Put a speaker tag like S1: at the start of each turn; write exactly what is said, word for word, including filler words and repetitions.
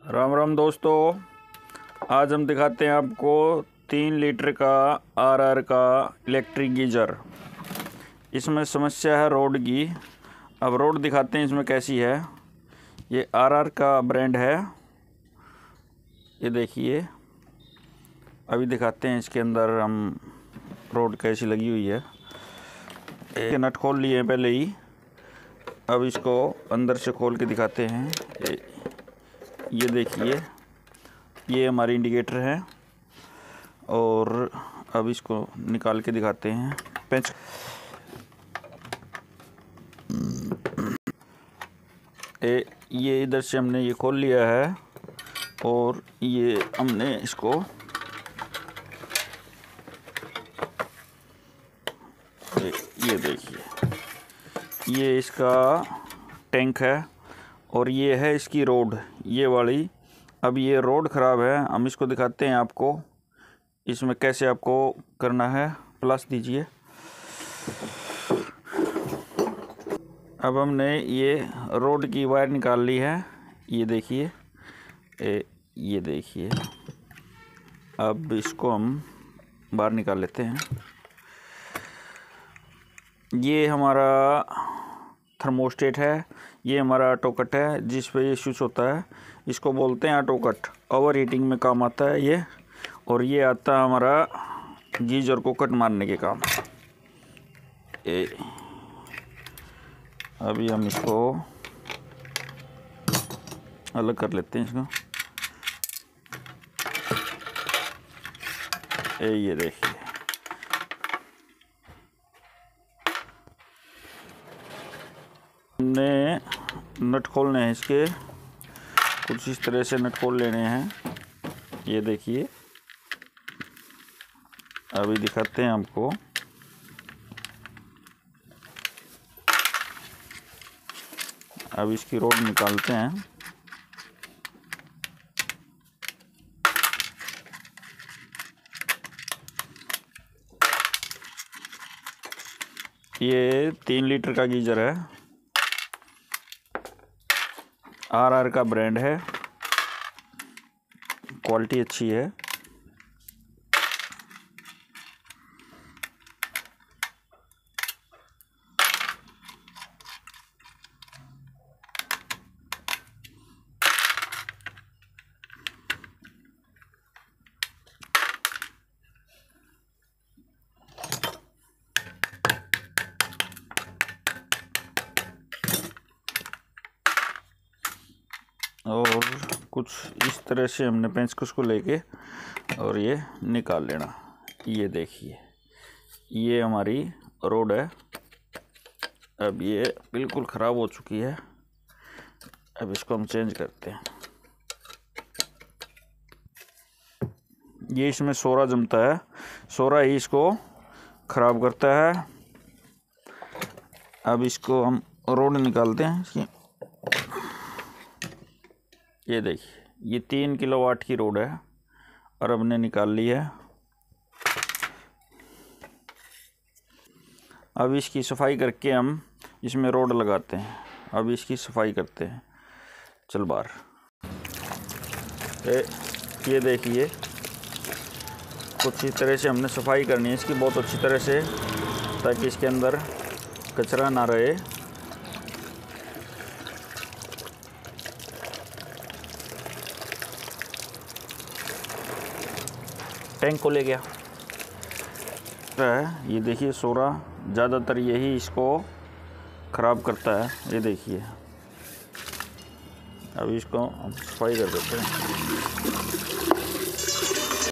S1: राम राम दोस्तों, आज हम दिखाते हैं आपको तीन लीटर का आरआर का इलेक्ट्रिक गीजर। इसमें समस्या है रोड की। अब रोड दिखाते हैं इसमें कैसी है। ये आरआर का ब्रांड है, ये देखिए। अभी दिखाते हैं इसके अंदर हम रोड कैसी लगी हुई है। एक नट खोल लिए हैं पहले ही, अब इसको अंदर से खोल के दिखाते हैं। ये देखिए, ये हमारी इंडिकेटर है और अब इसको निकाल के दिखाते हैं। पेंच ए, ये इधर से हमने ये खोल लिया है और ये हमने इसको ए, ये देखिए, ये इसका टैंक है और ये है इसकी रोड, ये वाली। अब ये रोड ख़राब है, हम इसको दिखाते हैं आपको इसमें कैसे आपको करना है। प्लस दीजिए। अब हमने ये रोड की वायर निकाल ली है, ये देखिए, ये देखिए। अब इसको हम बाहर निकाल लेते हैं। ये हमारा थर्मोस्टेट है, ये हमारा ऑटो कट है जिस पे ये स्विच होता है, इसको बोलते हैं ऑटो कट। ओवर हीटिंग में काम आता है ये, और ये आता है हमारा गीजर को कट मारने के काम। ए, अभी हम इसको अलग कर लेते हैं इसको। ए, ये देखिए, हमने नट खोलने हैं इसके, कुछ इस तरह से नट खोल लेने हैं। ये देखिए, अभी दिखाते हैं आपको। अब इसकी रोड निकालते हैं। ये तीन लीटर का गीजर है, आरआर का ब्रांड है, क्वालिटी अच्छी है। और कुछ इस तरह से हमने पेंचकस को लेके और ये निकाल लेना। ये देखिए, ये हमारी रोड है। अब ये बिल्कुल ख़राब हो चुकी है, अब इसको हम चेंज करते हैं। ये इसमें सोरा जमता है, सोरा ही इसको ख़राब करता है। अब इसको हम रोड निकालते हैं इसकी। ये देखिए, ये तीन किलो वाट की रोड है और हमने निकाल ली है। अब इसकी सफाई करके हम इसमें रोड लगाते हैं। अब इसकी सफाई करते हैं। चल बाहर। ए, ये देखिए, कुछ इस तरह से हमने सफाई करनी है इसकी बहुत अच्छी तरह से, ताकि इसके अंदर कचरा ना रहे। टैंक को ले गया है, ये देखिए, सोरा ज़्यादातर यही इसको ख़राब करता है। ये देखिए, अब इसको हम सफाई कर देते हैं।